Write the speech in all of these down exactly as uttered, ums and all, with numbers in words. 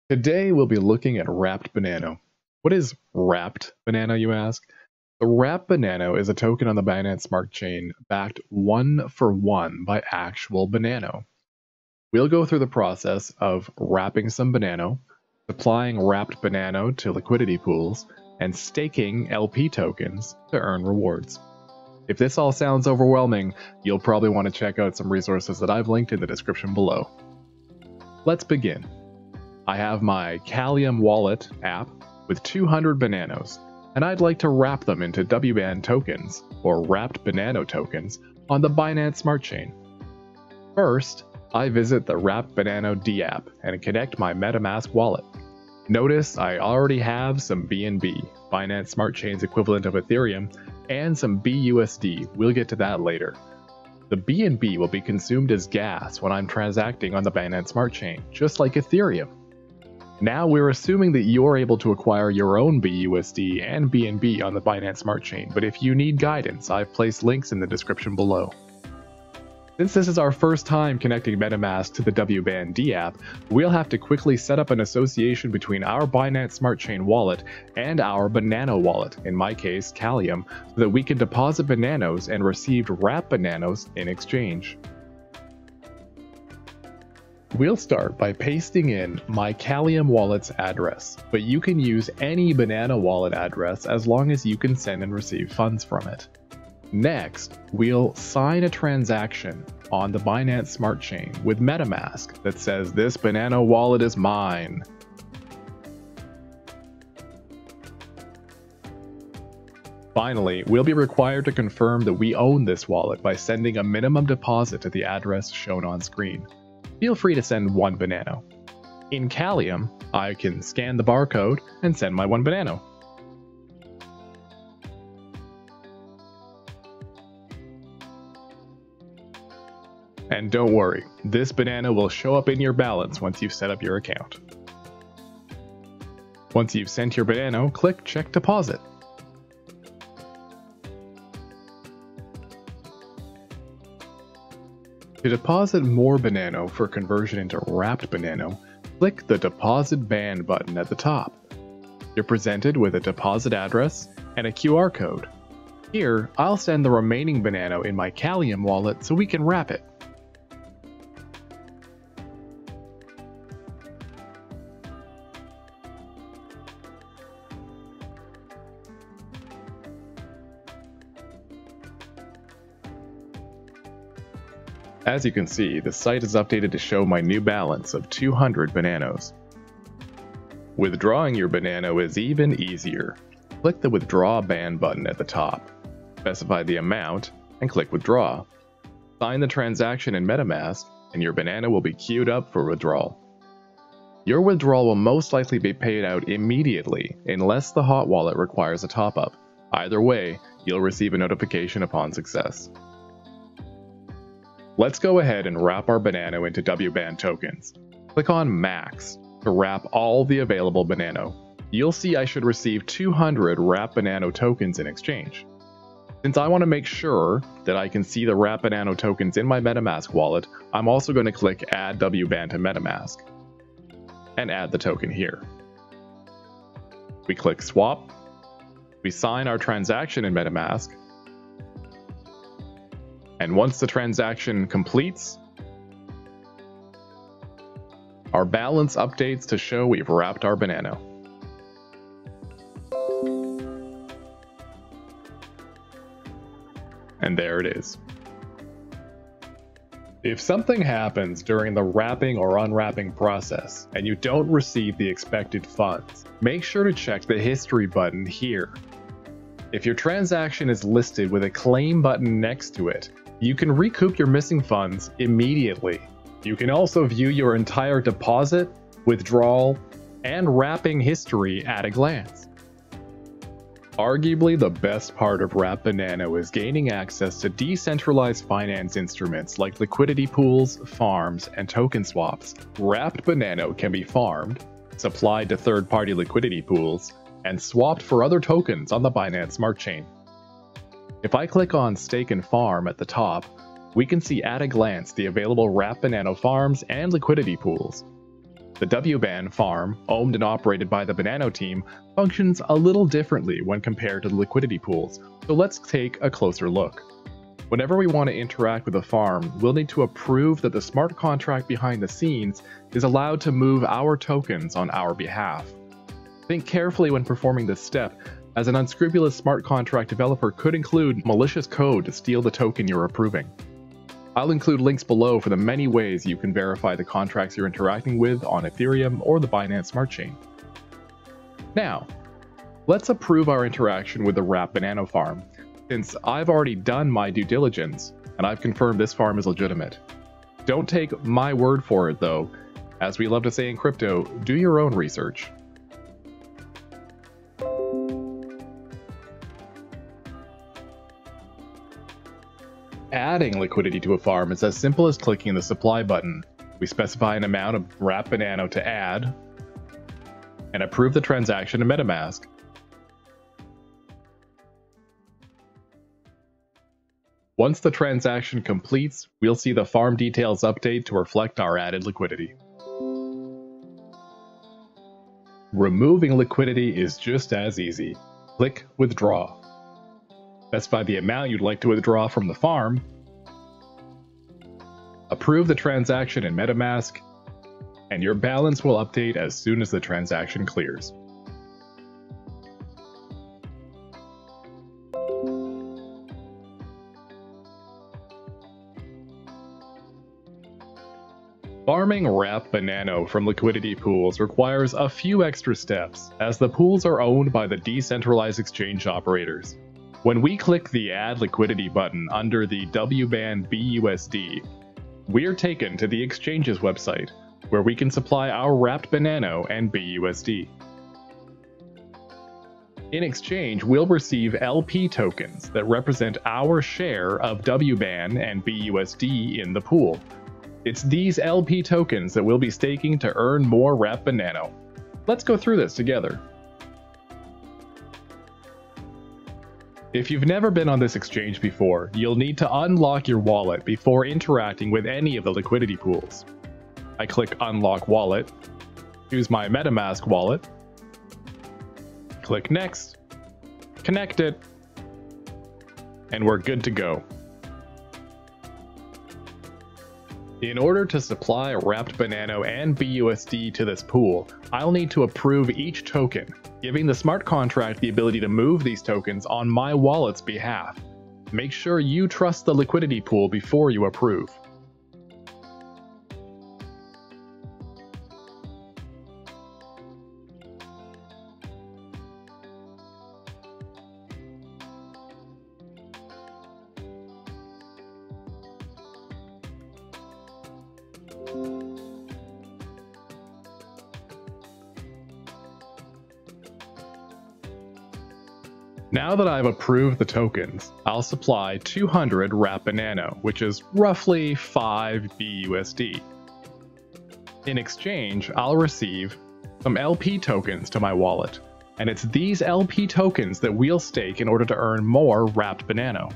Today we'll be looking at Wrapped Banano. What is Wrapped Banano, you ask? The Wrapped Banano is a token on the Binance Smart Chain backed one for one by actual Banano. We'll go through the process of wrapping some Banano, supplying Wrapped Banano to liquidity pools, and staking L P tokens to earn rewards. If this all sounds overwhelming, you'll probably want to check out some resources that I've linked in the description below. Let's begin. I have my Kalium wallet app with two hundred bananos, and I'd like to wrap them into wBAN tokens, or Wrapped Banano tokens, on the Binance Smart Chain. First, I visit the Wrapped Banano dApp and connect my MetaMask wallet. Notice I already have some B N B, Binance Smart Chain's equivalent of Ethereum, and some B U S D, we'll get to that later. The B N B will be consumed as gas when I'm transacting on the Binance Smart Chain, just like Ethereum. Now we're assuming that you're able to acquire your own B U S D and B N B on the Binance Smart Chain, but if you need guidance, I've placed links in the description below. Since this is our first time connecting MetaMask to the wBAN dApp, we'll have to quickly set up an association between our Binance Smart Chain wallet and our Banano wallet, in my case Kalium, so that we can deposit bananos and receive Wrapped Bananos in exchange. We'll start by pasting in my Kalium wallet's address, but you can use any Banano wallet address as long as you can send and receive funds from it. Next, we'll sign a transaction on the Binance Smart Chain with MetaMask that says this Banano wallet is mine. Finally, we'll be required to confirm that we own this wallet by sending a minimum deposit to the address shown on screen. Feel free to send one Banano. In Kalium, I can scan the barcode and send my one Banano. And don't worry, this Banano will show up in your balance once you've set up your account. Once you've sent your Banano, click Check Deposit. To deposit more Banano for conversion into Wrapped Banano, click the Deposit Ban button at the top. You're presented with a deposit address and a Q R code. Here, I'll send the remaining Banano in my Kalium wallet so we can wrap it. As you can see, the site is updated to show my new balance of two hundred bananos. Withdrawing your Banano is even easier. Click the Withdraw Ban button at the top. Specify the amount and click Withdraw. Sign the transaction in MetaMask and your Banano will be queued up for withdrawal. Your withdrawal will most likely be paid out immediately unless the hot wallet requires a top-up. Either way, you'll receive a notification upon success. Let's go ahead and wrap our Banano into wBAN tokens. Click on Max to wrap all the available Banano. You'll see I should receive two hundred Wrapped Banano tokens in exchange. Since I want to make sure that I can see the Wrapped Banano tokens in my MetaMask wallet, I'm also going to click Add wBAN to MetaMask and add the token here. We click Swap. We sign our transaction in MetaMask. And once the transaction completes, our balance updates to show we've wrapped our Banano. And there it is. If something happens during the wrapping or unwrapping process and you don't receive the expected funds, make sure to check the history button here. If your transaction is listed with a claim button next to it, you can recoup your missing funds immediately. You can also view your entire deposit, withdrawal, and wrapping history at a glance. Arguably the best part of Wrapped Banano is gaining access to decentralized finance instruments like liquidity pools, farms, and token swaps. Wrapped Banano can be farmed, supplied to third-party liquidity pools, and swapped for other tokens on the Binance Smart Chain. If I click on Stake and Farm at the top, we can see at a glance the available Wrapped Banano farms and liquidity pools. The wBAN farm, owned and operated by the Banano team, functions a little differently when compared to the liquidity pools, so let's take a closer look. Whenever we want to interact with a farm, we'll need to approve that the smart contract behind the scenes is allowed to move our tokens on our behalf. Think carefully when performing this step, as an unscrupulous smart contract developer could include malicious code to steal the token you're approving. I'll include links below for the many ways you can verify the contracts you're interacting with on Ethereum or the Binance Smart Chain. Now, let's approve our interaction with the Wrapped Banano farm, since I've already done my due diligence and I've confirmed this farm is legitimate. Don't take my word for it though. As we love to say in crypto, do your own research. Adding liquidity to a farm is as simple as clicking the supply button. We specify an amount of Wrapped Banano to add and approve the transaction in MetaMask. Once the transaction completes, we'll see the farm details update to reflect our added liquidity. Removing liquidity is just as easy. Click Withdraw. Specify the amount you'd like to withdraw from the farm. Approve the transaction in MetaMask, and your balance will update as soon as the transaction clears. Farming Wrapped Banano from liquidity pools requires a few extra steps, as the pools are owned by the decentralized exchange operators. When we click the Add Liquidity button under the wBAN B U S D, we're taken to the exchange's website, where we can supply our Wrapped Banano and B U S D. In exchange, we'll receive L P tokens that represent our share of wBAN and B U S D in the pool. It's these L P tokens that we'll be staking to earn more Wrapped Banano. Let's go through this together. If you've never been on this exchange before, you'll need to unlock your wallet before interacting with any of the liquidity pools. I click Unlock Wallet, choose my MetaMask wallet, click Next, connect it, and we're good to go. In order to supply Wrapped Banano and B U S D to this pool, I'll need to approve each token, giving the smart contract the ability to move these tokens on my wallet's behalf. Make sure you trust the liquidity pool before you approve. Now that I've approved the tokens, I'll supply two hundred Wrapped Banano, which is roughly five B U S D. In exchange, I'll receive some L P tokens to my wallet, and it's these L P tokens that we'll stake in order to earn more Wrapped Banano.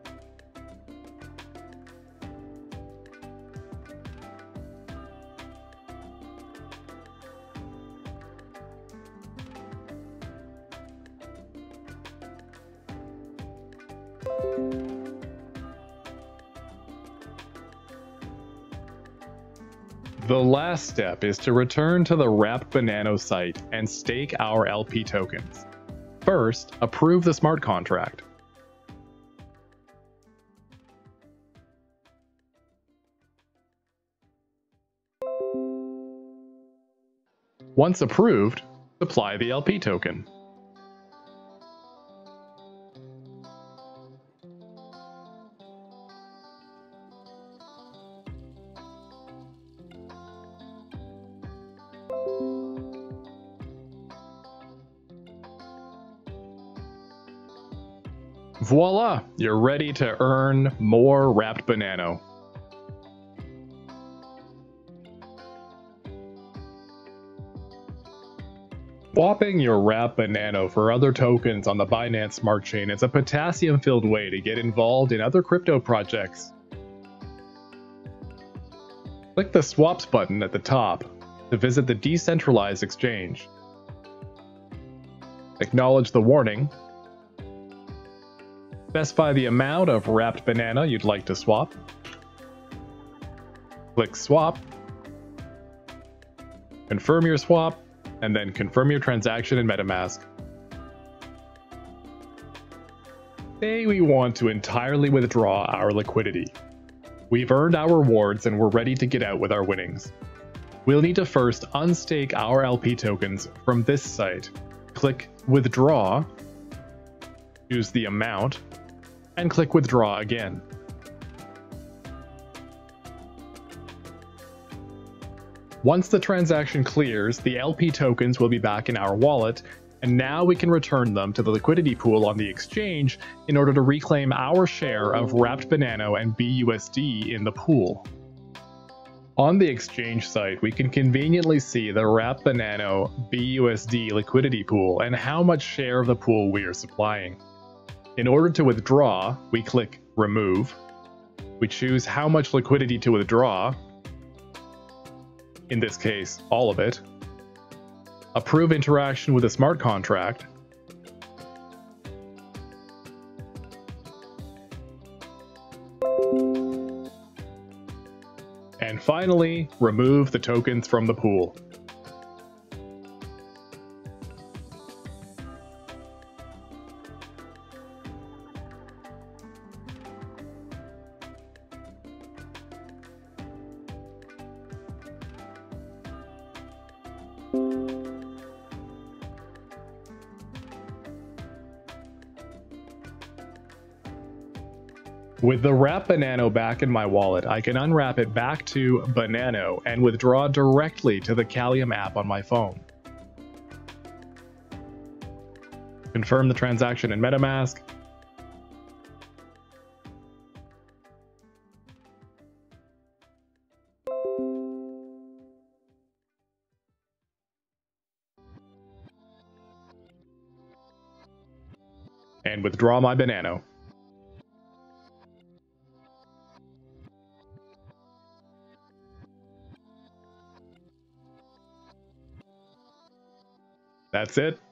The last step is to return to the Wrapped Banano site and stake our L P tokens. First, approve the smart contract. Once approved, supply the L P token. Voila! You're ready to earn more Wrapped Banano. Swapping your Wrapped Banano for other tokens on the Binance Smart Chain is a potassium-filled way to get involved in other crypto projects. Click the Swaps button at the top, to visit the decentralized exchange. Acknowledge the warning. Specify the amount of wrapped banana you'd like to swap. Click Swap. Confirm your swap, and then confirm your transaction in MetaMask. Say we want to entirely withdraw our liquidity. We've earned our rewards and we're ready to get out with our winnings. We'll need to first unstake our L P tokens from this site. Click Withdraw, choose the amount, and click Withdraw again. Once the transaction clears, the L P tokens will be back in our wallet, and now we can return them to the liquidity pool on the exchange in order to reclaim our share of Wrapped Banano and B U S D in the pool. On the exchange site, we can conveniently see the Wrapped Banano B U S D liquidity pool and how much share of the pool we are supplying. In order to withdraw, we click Remove. We choose how much liquidity to withdraw, in this case, all of it. Approve interaction with a smart contract. And finally, remove the tokens from the pool. With the Wrapped Banano back in my wallet, I can unwrap it back to Banano and withdraw directly to the Kalium app on my phone. Confirm the transaction in MetaMask. And withdraw my Banano. That's it.